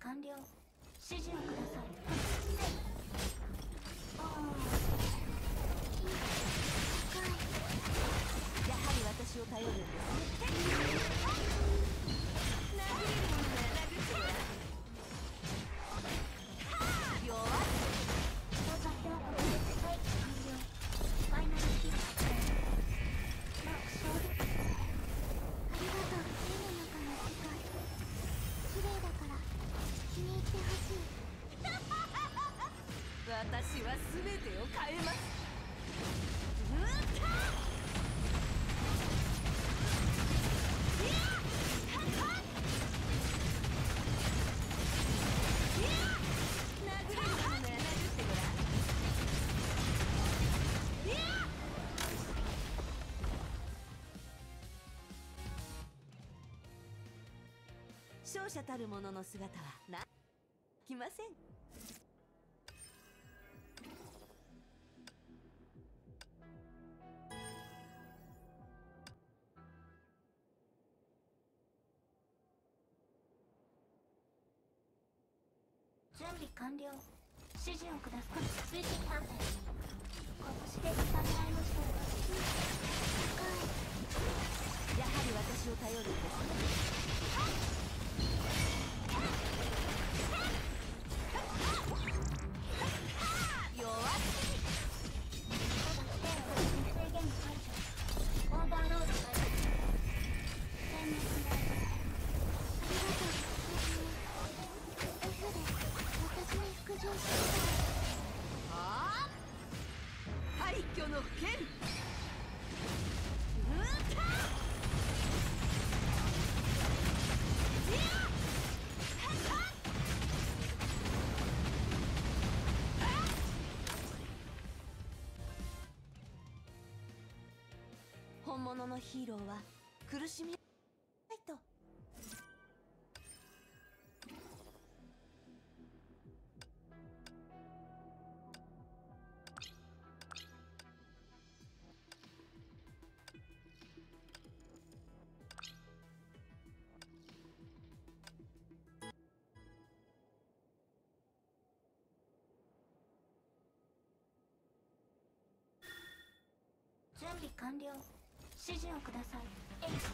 完了。指示をください。 やはり私を頼るんですね。殴れるものなら殴ってごらん。弱っ。 操作評価はい完了。ファイナルヒット。マックス勝利。ありがとう。絵の中の世界綺麗だから気に入ってほしい。 私は全てを変えます。勝者たる者の姿は来ません。 準備完了。指示をください。追跡判定。拳で捕まえました。 やはり私を頼るんですね。弱すぎ。 制限解除。オーバーロード解除。戦略がありがとう。F で私に復讐してください。 廃墟の剣。本物のヒーローは苦しみないと。 準備完了。指示をください。マック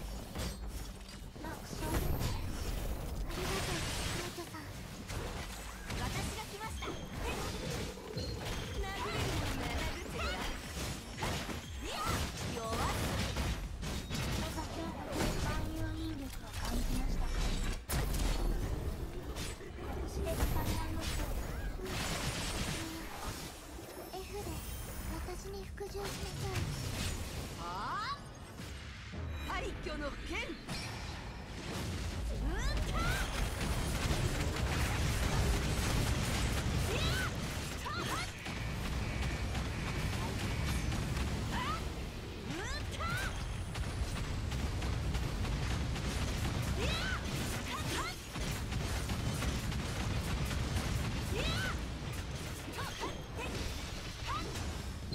ス勝利。ありがとう、マーチョさん。 私が来ました。殴れるものなら殴ってごらん。弱っ。 操作強化で万有引力を感じましたか。拳で捕まえましょう。F で私に復讐しなさい。 廃墟の剣。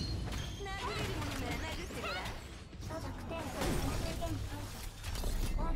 操作点制限解除。オーバ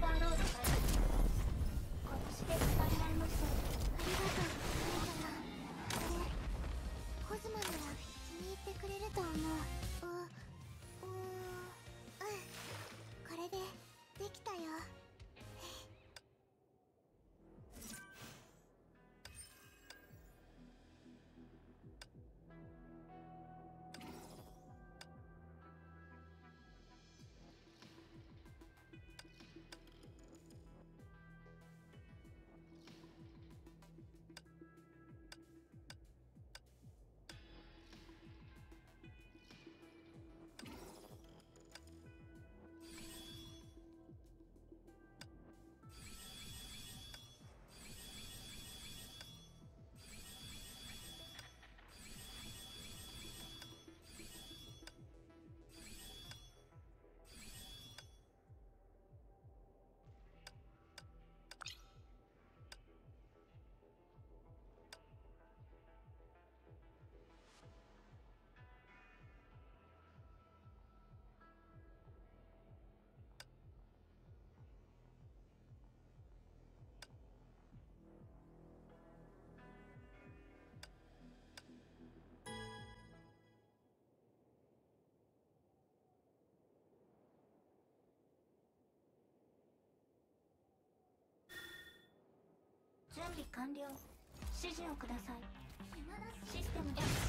完了。指示をください。システムで拳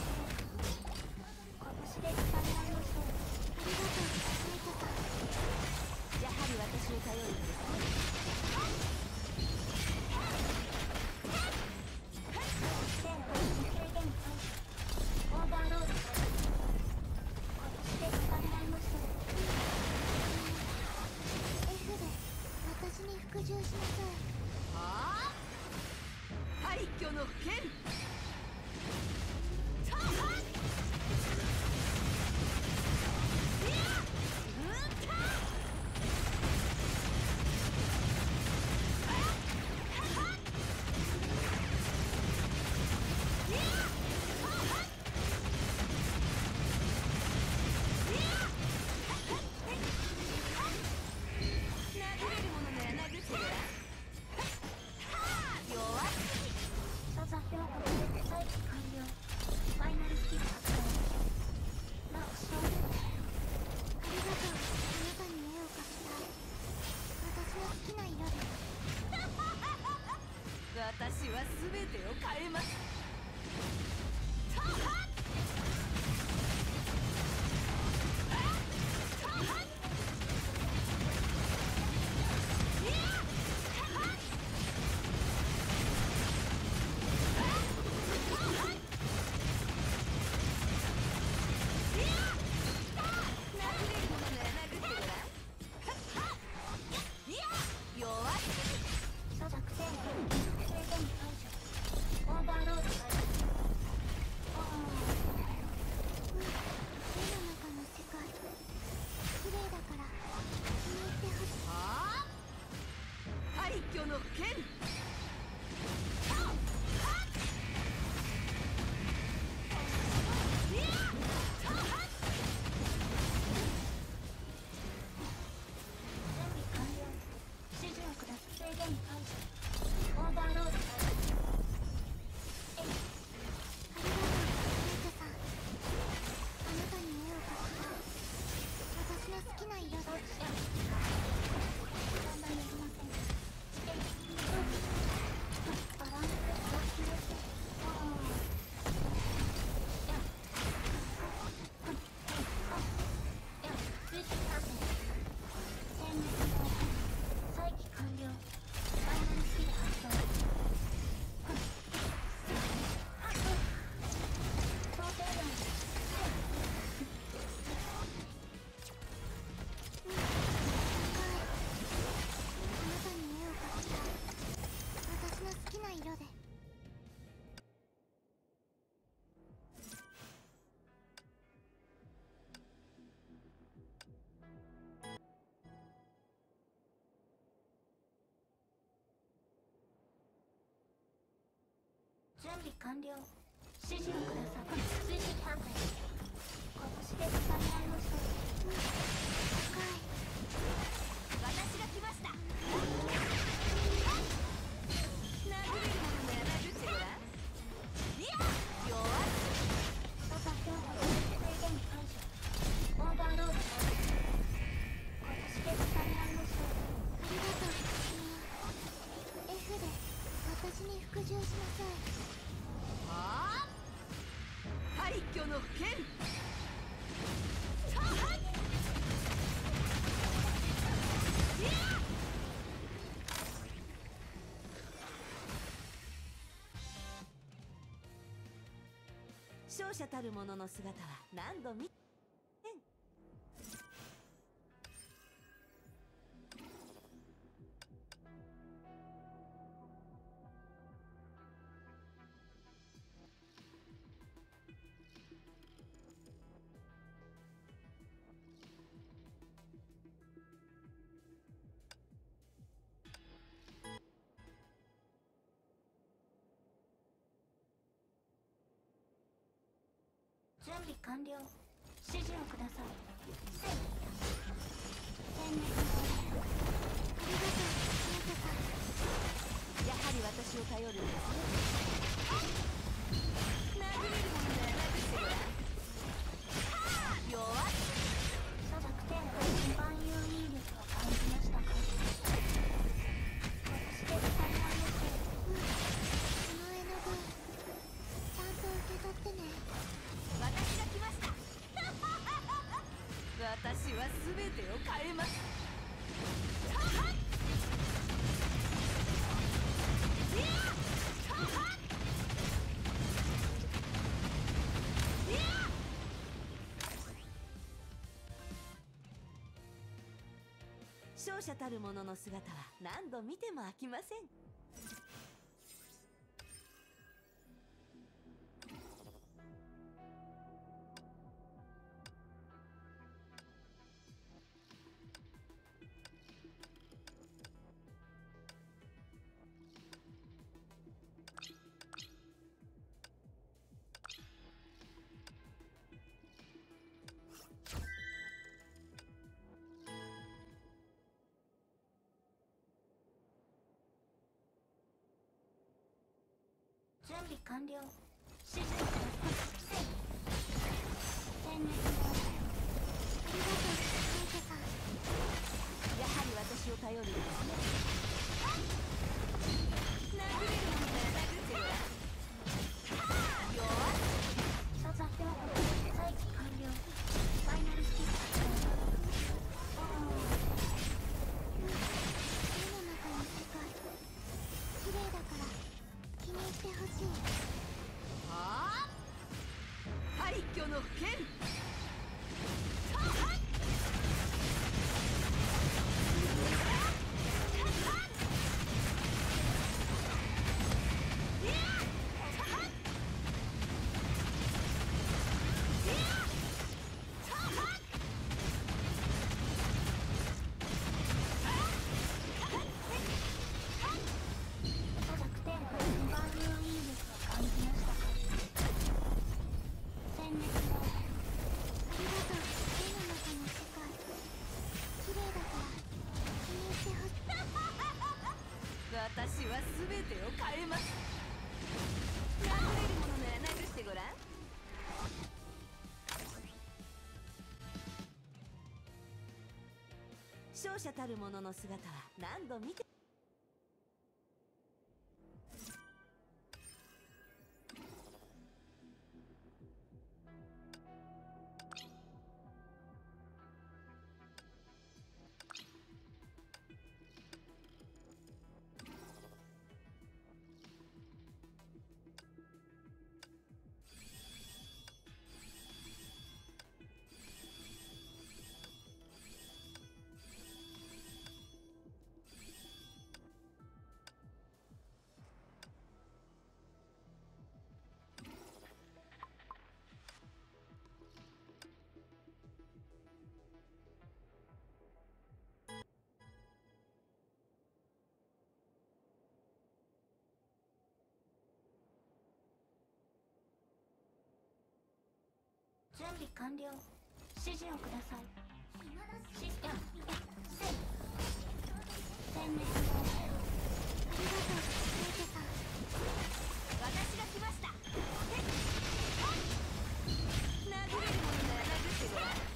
で伝えられましょう。ありがとう、メイトさん。 やはり私を頼るんですね。 制限オーバーロード。拳で伝えられましょう。F で私に服従しなさい。 はあ、廃墟の剣。私は全てを変えます。廃墟の剣。 準備完了。指示をください。追跡判定。拳で伝えられましょう。 私が来ました。殴れるものなら殴ってごらん。いや、弱い。 操作強化制限解除。オーバーロード。拳で伝えられましょう。ありがとう。F で私に服従しなさい。 はあ、廃墟の剣。勝者たる者の姿は何度見準備完了。指示をください。戦略ありがとう、ミカさん。 やはり私を頼るんですね。殴れるものなら殴ってごらん。弱い。 弱点と万有引力を感じましたか。拳で伝えられましょう。 は全てを変えます。勝者たる者の姿は何度見ても飽きません。 準備完了。指示をください。戦略を。ありがとう、ケイトさん。 やはり私を頼るんですね。殴れるものなら殴ってごらん。弱っ。 所作標本再起完了。ファイナルスキップ。絵の中の世界綺麗だから気に入ってほしい。 はあ、廃墟の剣。 弱点バーニューイールスを感じましたか。戦略を。ありがとう。絵の中の世界綺麗だから気に入ってほしい。 私は全てを変えます。殴れるものなら殴ってごらん。勝者たる者の姿は何度見て準備完了。指示をください。システムセイ戦略を。ありがとう、ケイトさん。 私が来ました。殴れるものなら殴ってごらん。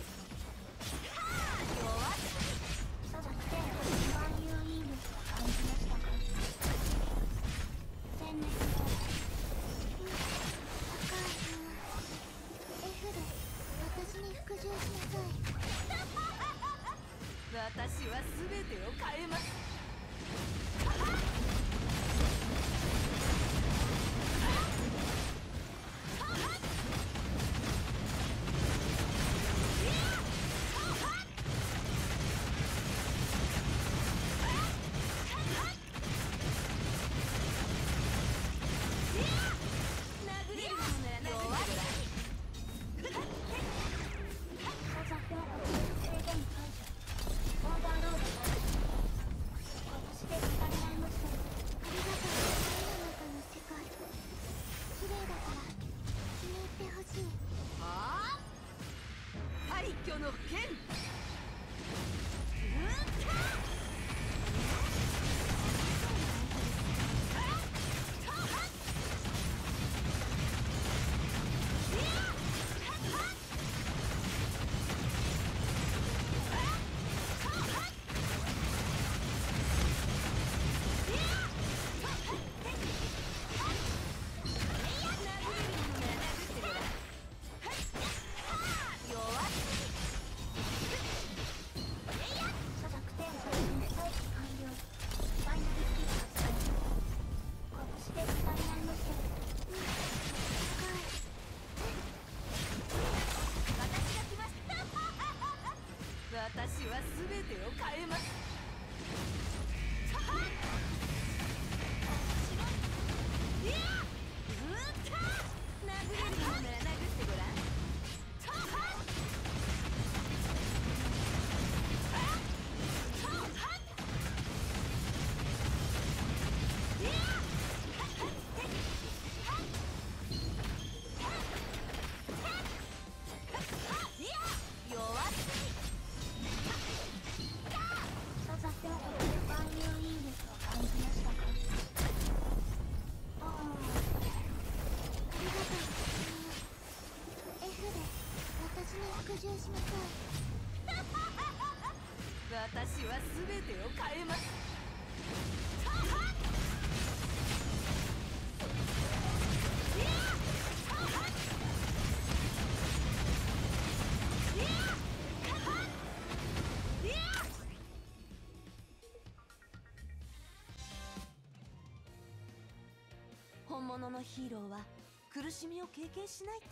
弱っ。 所属点バーニューイールスを感じましたか。戦略を。高いな。F で私に服従しなさい。 私は全てを変えます。殴れるものなら殴ってごらん。 操作標本制限解除。オーバーロード解除。私で語り合いました。ありがとう。絵の中の世界綺麗だから気に入ってほしい。 はあ、廃墟の剣。殴れるものなら殴ってごらん。弱っ。 は全てを変えます。いやうった殴れるものなら殴ってごらん。 佐々木は万有引力を感じましたか？ああ、ありがとう。F で私に服従しなさい。 私は全てを変えます。本物のヒーローは苦しみを経験しないと。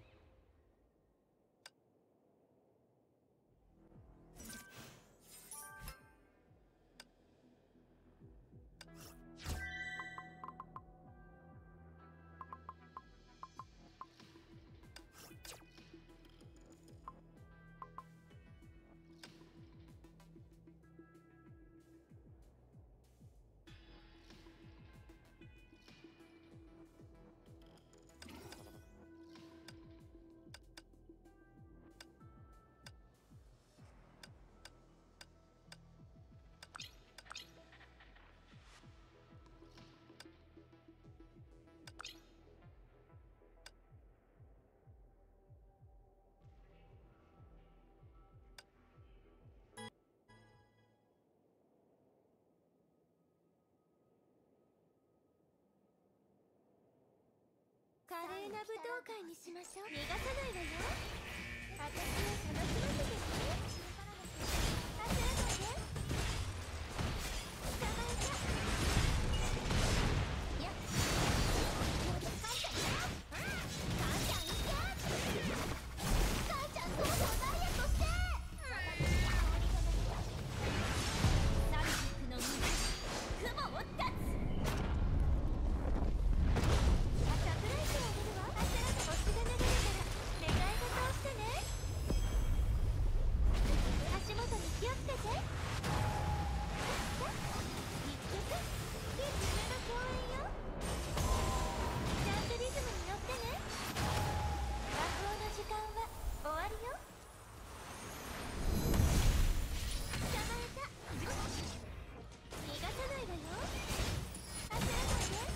華麗な舞踏会にしましょう。逃がさないわよ。私を楽しませてね。焦らないで。捕まえた。いやもうで母ちゃんいた。母ちゃんいけ。母ちゃんどうぞダイエットして。三軸の水雲を断つ。足元に気をつけて。一曲いい夢の共演よ。ちゃんとリズムに乗ってね。魔法の時間は終わりよ。捕まえた。逃がさないわよ。焦らないで。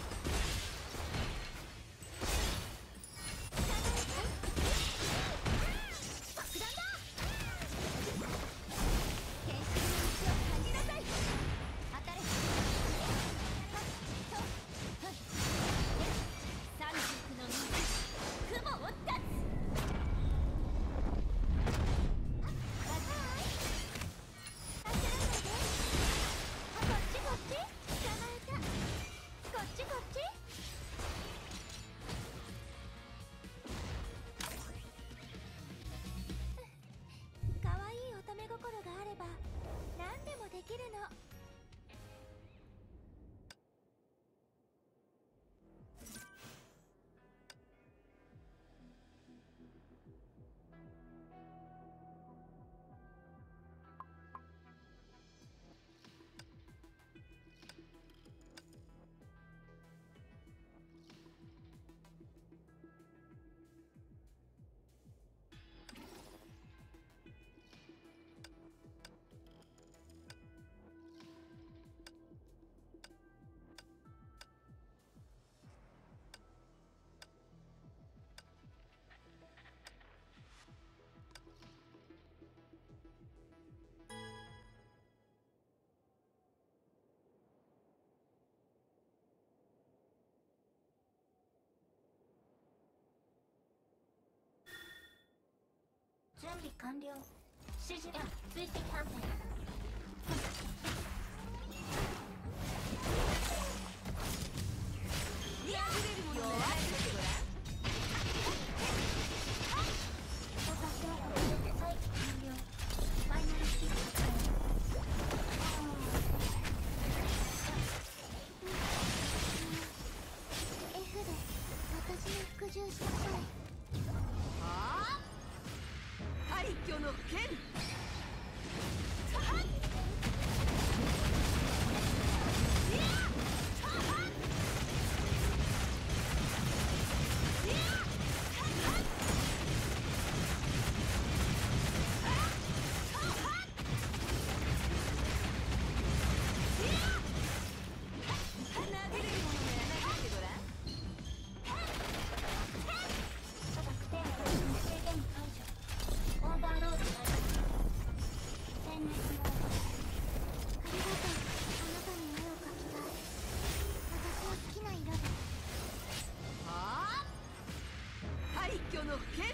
可愛い乙女心があれば何でもできるの。準備完了。指示や追跡反転。いや破れるもの弱いってごらん。私はここで再起完了。ファイナルスキップ。 の剣。巨の剣。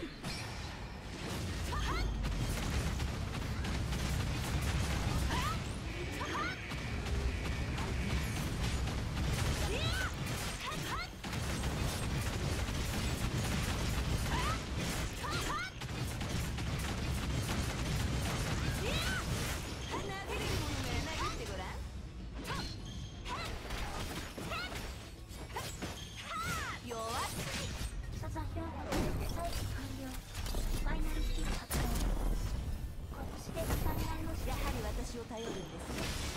やはり私を頼るんですね。